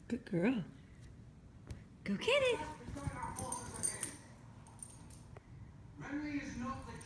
Good girl. Go get it. Memory is not the